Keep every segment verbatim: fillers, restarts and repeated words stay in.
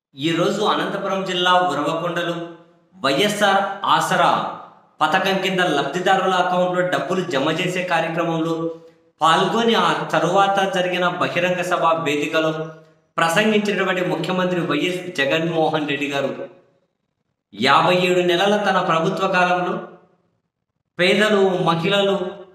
ఈరోజు అనంతపురం జిల్లా ఉరవకొండలో వైఎస్ఆర్ ఆసరా పథకం కింద లబ్ధిదారుల అకౌంట్లో డబ్బులు జమ చేసే కార్యక్రమంలో పాల్గొని ఆ తరువాత జరిగిన బహిరంగ సభ వేదికలో ప్రసంగించినటువంటి ముఖ్యమంత్రి వైఎస్ జగన్మోహన్ రెడ్డి గారు యాభై ఏడు నెలల తన ప్రభుత్వ కాలంలో పేదలు, మహిళలు,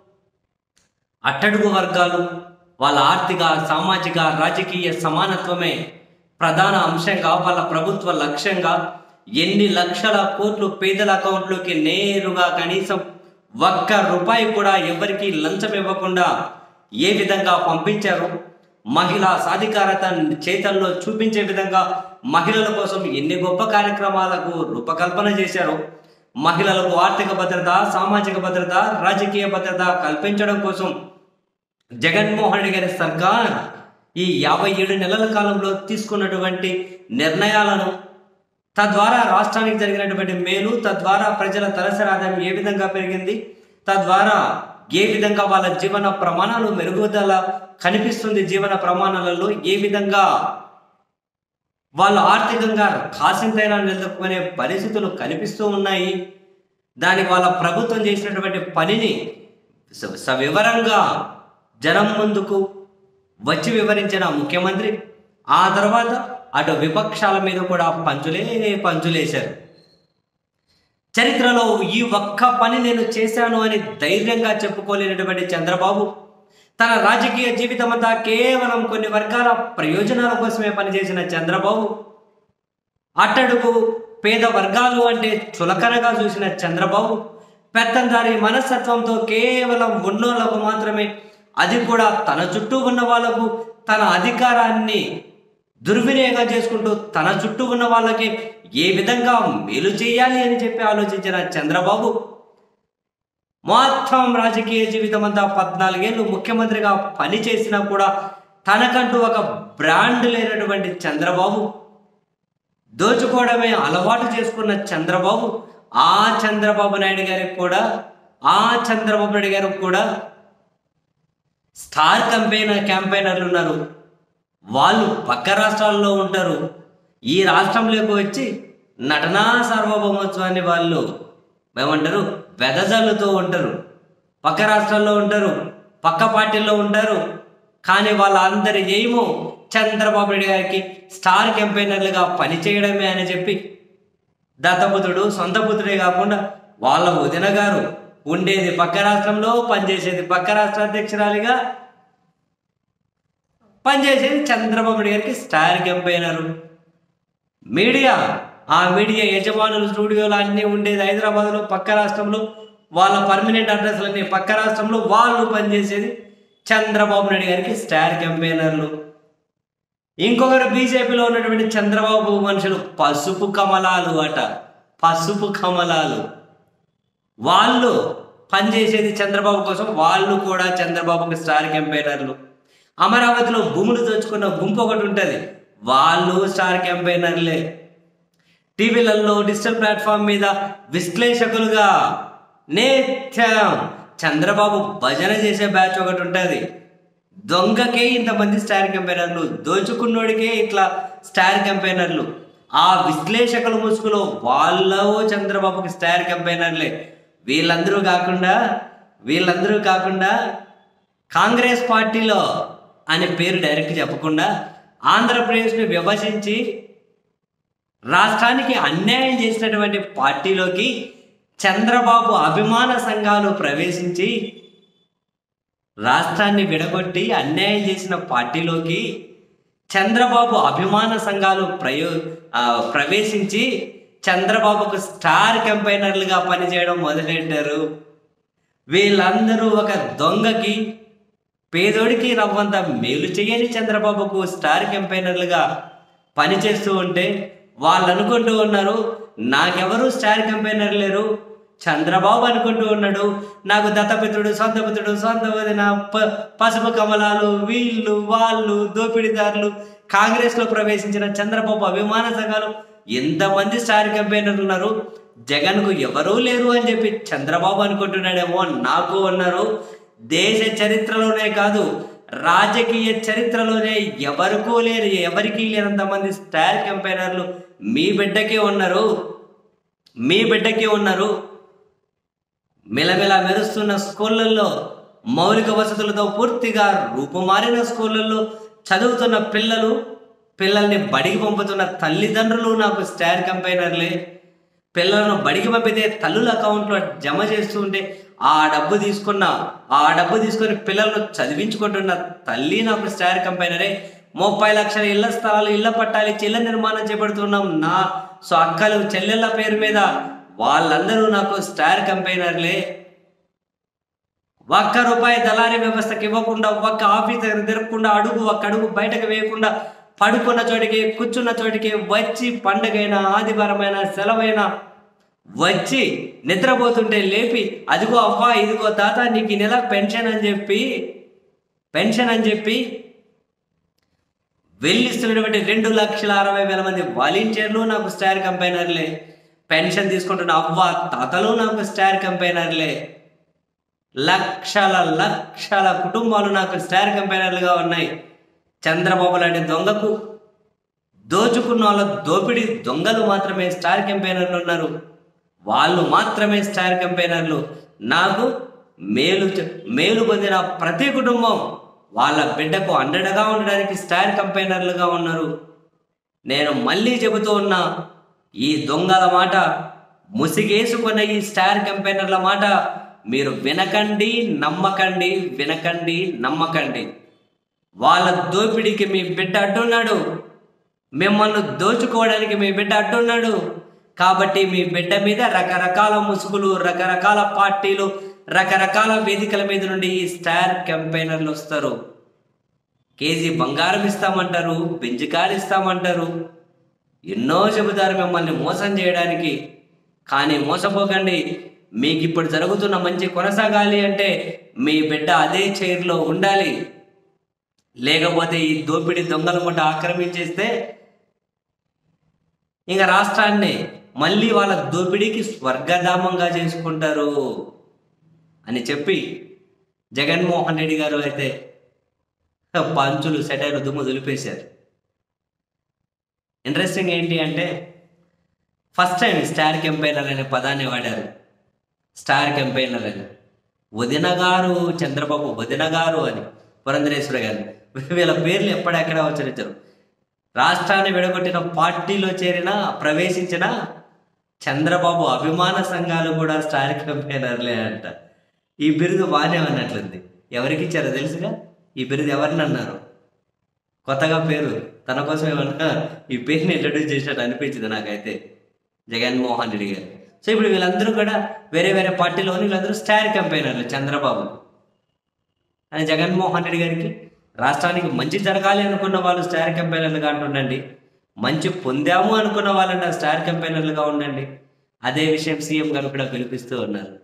అట్టడుగు వర్గాలు వాళ్ళ ఆర్థిక, సామాజిక, రాజకీయ సమానత్వమే ప్రధాన అంశంగా, వాళ్ళ ప్రభుత్వ లక్ష్యంగా ఎన్ని లక్షల కోట్లు పేదల అకౌంట్లోకి నేరుగా కనీసం ఒక్క రూపాయి కూడా ఎవరికి లంచం ఇవ్వకుండా ఏ విధంగా పంపించారు, మహిళా సాధికారత చేతల్లో చూపించే విధంగా మహిళల కోసం ఎన్ని గొప్ప కార్యక్రమాలకు రూపకల్పన చేశారు, మహిళలకు ఆర్థిక భద్రత, సామాజిక భద్రత, రాజకీయ భద్రత కల్పించడం కోసం జగన్మోహన్ రెడ్డి గారి సర్కార్ ఈ యాభై ఏడు నెలల కాలంలో తీసుకున్నటువంటి నిర్ణయాలను, తద్వారా రాష్ట్రానికి జరిగినటువంటి మేలు, తద్వారా ప్రజల తలసరి ఆదాయం ఏ విధంగా పెరిగింది, తద్వారా ఏ విధంగా వాళ్ళ జీవన ప్రమాణాలు మెరుగుదల కనిపిస్తుంది, జీవన ప్రమాణాలలో ఏ విధంగా వాళ్ళు ఆర్థికంగా కాసింతైనా నిలుపుకునే పరిస్థితులు కనిపిస్తూ ఉన్నాయి. దానికి వాళ్ళ ప్రభుత్వం చేసినటువంటి పనిని సవివరంగా జనం ముందుకు వచ్చి వివరించిన ముఖ్యమంత్రి ఆ తర్వాత అటు విపక్షాల మీద కూడా పంచులే పంచులేశారు. చరిత్రలో ఈ ఒక్క పని నేను చేశాను అని ధైర్యంగా చెప్పుకోలేనటువంటి చంద్రబాబు తన రాజకీయ జీవితం అంతా కేవలం కొన్ని వర్గాల ప్రయోజనాల కోసమే పనిచేసిన చంద్రబాబు, అట్టడుగు పేద వర్గాలు అంటే చులకనగా చూసిన చంద్రబాబు, పెత్తందారి మనస్తత్వంతో కేవలం ఉన్నోళ్లకు మాత్రమే, అది కూడా తన చుట్టూ ఉన్న వాళ్లకు తన అధికారాన్ని దుర్వినియోగం చేసుకుంటూ తన చుట్టూ ఉన్న వాళ్ళకి ఏ విధంగా మేలు చేయాలి అని చెప్పి ఆలోచించిన చంద్రబాబు మొత్తం రాజకీయ జీవితం అంతా పద్నాలుగేళ్ళు ముఖ్యమంత్రిగా పనిచేసినా కూడా తనకంటూ ఒక బ్రాండ్ లేనటువంటి చంద్రబాబు, దోచుకోవడమే అలవాటు చేసుకున్న చంద్రబాబు, ఆ చంద్రబాబు నాయుడు గారికి కూడా ఆ చంద్రబాబు నాయుడు గారికి కూడా స్టార్ క్యాంపెయినర్ క్యాంపెయినర్లు ఉన్నారు. వాళ్ళు పక్క రాష్ట్రాల్లో ఉంటారు, ఈ రాష్ట్రంలోకి వచ్చి నటనా సార్వభౌమత్వాన్ని వాళ్ళు ఏమంటారు వెదజల్లుతూ ఉంటారు. పక్క రాష్ట్రాల్లో ఉంటారు, పక్క పార్టీల్లో ఉంటారు, కానీ వాళ్ళందరి ఏమో చంద్రబాబు నాయుడు గారికి స్టార్ క్యాంపెయినర్లుగా పనిచేయడమే అని చెప్పి దత్తపుత్రుడు, సొంత పుత్రుడే కాకుండా వాళ్ళ వదిన గారు ఉండేది పక్క రాష్ట్రంలో, పనిచేసేది పక్క రాష్ట్ర అధ్యక్షురాలిగా, పనిచేసేది చంద్రబాబు నాయుడు గారికి స్టార్ క్యాంపెయినరు. మీడియా, ఆ మీడియా యజమానులు స్టూడియోలు అన్నీ ఉండేది హైదరాబాద్లో, పక్క రాష్ట్రంలో, వాళ్ళ పర్మనెంట్ అడ్రస్లన్నీ పక్క రాష్ట్రంలో, వాళ్ళు పనిచేసేది చంద్రబాబు నాయుడు గారికి స్టార్ క్యాంపెయినర్లు. ఇంకొకరు బీజేపీలో ఉన్నటువంటి చంద్రబాబు మనుషులు పసుపు కమలాలు అట, పసుపు కమలాలు, వాళ్ళు పనిచేసేది చంద్రబాబు కోసం, వాళ్ళు కూడా చంద్రబాబుకి స్టార్ క్యాంపెయినర్లు. అమరావతిలో భూములు దోచుకున్న గుంపు ఒకటి ఉంటుంది, వాళ్ళు స్టార్ క్యాంపెయినర్లే. టీవీలలో, డిజిటల్ ప్లాట్ఫామ్ మీద విశ్లేషకులుగా నిత్యం చంద్రబాబు భజన చేసే బ్యాచ్ ఒకటి ఉంటుంది. దొంగకే ఇంతమంది స్టార్ క్యాంపెయినర్లు, దోచుకున్నోడికే ఇట్లా స్టార్ క్యాంపెయినర్లు. ఆ విశ్లేషకుల ముసుగులో వాళ్ళు చంద్రబాబుకి స్టార్ క్యాంపెయినర్లే. వీళ్ళందరూ కాకుండా వీళ్ళందరూ కాకుండా కాంగ్రెస్ పార్టీలో అనే పేరు డైరెక్ట్ చెప్పకుండా ఆంధ్రప్రదేశ్ని విభజించి రాష్ట్రానికి అన్యాయం చేసినటువంటి పార్టీలోకి చంద్రబాబు అభిమాన సంఘాలు ప్రవేశించి రాష్ట్రాన్ని విడగొట్టి అన్యాయం చేసిన పార్టీలోకి చంద్రబాబు అభిమాన సంఘాలు ప్రయో ప్రవేశించి చంద్రబాబుకు స్టార్ క్యాంపెయినర్లుగా పనిచేయడం మొదలెట్టారు. వీళ్ళందరూ ఒక దొంగకి, పేదోడికి రవ్వంత మేలు చేయని చంద్రబాబుకు స్టార్ క్యాంపెయినర్లుగా పనిచేస్తూ ఉంటే వాళ్ళు అనుకుంటూ ఉన్నారు నాకెవరు స్టార్ క్యాంపెయినర్ లేరు, చంద్రబాబు అనుకుంటూ ఉన్నాడు నాకు దత్తపుత్రుడు, సొంత పుత్రుడు, సొంత వదిన, ప పసుపు కమలాలు, వీళ్ళు వాళ్ళు దోపిడీదారులు, కాంగ్రెస్లో ప్రవేశించిన చంద్రబాబు అభిమాన సంఘాలు ఎంతమంది స్టార్ క్యాంపెయినర్లు ఉన్నారు, జగన్కు ఎవరూ లేరు అని చెప్పి చంద్రబాబు అనుకుంటున్నాడేమో. నాకు ఉన్నారు. దేశ చరిత్రలోనే కాదు రాజకీయ చరిత్రలోనే ఎవరికూ లేరు, ఎవరికీ లేనంత మంది స్టార్ క్యాంపెయినర్లు మీ బిడ్డకే ఉన్నారు, మీ బిడ్డకే ఉన్నారు. మెలమెల మెరుస్తున్న స్కూళ్ళల్లో, మౌలిక వసతులతో పూర్తిగా రూపుమారిన స్కూళ్ళల్లో చదువుతున్న పిల్లలు, పిల్లల్ని బడికి పంపుతున్న తల్లిదండ్రులు నాకు స్టార్ క్యాంపెయినర్లే. పిల్లలను బడికి పంపితే తల్లుల అకౌంట్లో జమ చేస్తూ ఉంటే ఆ డబ్బు తీసుకున్న ఆ డబ్బు తీసుకొని పిల్లలను చదివించుకుంటున్న తల్లి నాకు స్టార్ క్యాంపెయినరే. ముప్పై లక్షల ఇళ్ల స్థలాలు, ఇళ్ల పట్టాలి, ఇళ్ల నిర్మాణం చేపడుతున్నాం నా సో అక్కలు చెల్లెళ్ళ పేరు మీద, వాళ్ళందరూ నాకు స్టార్ క్యాంపెయినర్లే. ఒక్క రూపాయి దళారీ వ్యవస్థకి ఇవ్వకుండా, ఒక్క ఆఫీస్ దగ్గర తిరగకుండా, అడుగు ఒక్క అడుగు బయటకు వేయకుండా, పడుకున్న చోటికి కూర్చున్న చోటికి వచ్చి, పండుగైనా ఆదివారమైన సెలవైనా వచ్చి నిద్రపోతుంటే లేపి, అదిగో అవ్వా ఇదిగో తాత నీకు ఈ నెల పెన్షన్ అని చెప్పి పెన్షన్ అని చెప్పి వెళ్ళిస్తున్నటువంటి రెండు లక్షల అరవై వేల మంది వాలంటీర్లు నాకు స్టార్ క్యాంపెయినర్లే. పెన్షన్ తీసుకుంటున్న అవ్వ తాతలు నాకు స్టార్ క్యాంపెయినర్లే. లక్షల లక్షల కుటుంబాలు నాకు స్టార్ క్యాంపెయినర్లుగా ఉన్నాయి. చంద్రబాబు లాంటి దొంగకు, దోచుకున్న వాళ్ళ దోపిడీ దొంగలు మాత్రమే స్టార్ క్యాంపెయినర్లు ఉన్నారు. వాళ్ళు మాత్రమే స్టార్ క్యాంపెయినర్లు. నాకు మేలు మేలు పొందిన ప్రతి కుటుంబం వాళ్ళ బిడ్డకు అండగా ఉండడానికి స్టార్ క్యాంపెయినర్లుగా ఉన్నారు. నేను మళ్ళీ చెబుతూ ఉన్నా, ఈ దొంగల మాట, ముసిగేసుకున్న ఈ స్టార్ క్యాంపెయినర్ల మాట మీరు వినకండి, నమ్మకండి, వినకండి, నమ్మకండి. వాళ్ళ దోపిడీకి మీ బిడ్డ అడ్డున్నాడు, మిమ్మల్ని దోచుకోవడానికి మీ బిడ్డ అడ్డున్నాడు. కాబట్టి మీ బిడ్డ మీద రకరకాల ముసుగులు, రకరకాల పార్టీలు, రకరకాల వేదికల మీద నుండి ఈ స్టార్ క్యాంపెయినర్లు వస్తారు. కేజీ బంగారం ఇస్తామంటారు, బెంజ్ కారు ఇస్తామంటారు, ఎన్నో చెబుతారు మిమ్మల్ని మోసం చేయడానికి. కానీ మోసపోకండి. మీకు ఇప్పుడు జరుగుతున్న మంచి కొనసాగాలి అంటే మీ బిడ్డ అదే చైర్లో ఉండాలి. లేకపోతే ఈ దోపిడీ దొంగల ముఠ ఆక్రమించేస్తే ఇంకా రాష్ట్రాన్ని మళ్ళీ వాళ్ళ దోపిడీకి స్వర్గధామంగా చేసుకుంటారు అని చెప్పి జగన్మోహన్ రెడ్డి గారు అయితే పంచులు, సెటైర్లు దుమ్ము దులిపేశారు. ఇంట్రెస్టింగ్ ఏంటి అంటే, ఫస్ట్ టైం స్టార్ క్యాంపెయినర్ అనే పదాన్ని వాడారు. స్టార్ క్యాంపెయినర్ అని, వదిన గారు, చంద్రబాబు వదిన గారు అని, పురంధరేశ్వర గారు, వీళ్ళ పేర్లు ఎప్పుడెక్కడ ఉచ్చరించారు. రాష్ట్రాన్ని విడగొట్టిన పార్టీలో చేరిన, ప్రవేశించిన చంద్రబాబు అభిమాన సంఘాలు కూడా స్టార్ క్యాంపెయినర్లే అంట. ఈ బిరుదు బాగానే అన్నట్లుంది. ఎవరికి ఇచ్చారో తెలుసుగా? ఈ బిరుదు ఎవరిని అన్నారు? కొత్తగా పేరు తన కోసం ఏమన్నా ఈ పేరుని ఇంట్రడ్యూస్ చేసినట్టు అనిపించింది నాకైతే జగన్మోహన్ రెడ్డి గారు. సో ఇప్పుడు వీళ్ళందరూ కూడా వేరే వేరే పార్టీలోని వీళ్ళందరూ స్టార్ క్యాంపెయినర్లు చంద్రబాబు అని. జగన్మోహన్ రెడ్డి గారికి రాష్ట్రానికి మంచి జరగాలి అనుకున్న వాళ్ళు స్టార్ క్యాంపెయినర్లుగా ఉండండి, మంచి పొందాము అనుకున్న వాళ్ళంటే స్టార్ క్యాంపెయినర్లుగా ఉండండి. అదే విషయం సీఎం గారు కూడా పిలిపిస్తూ ఉన్నారు.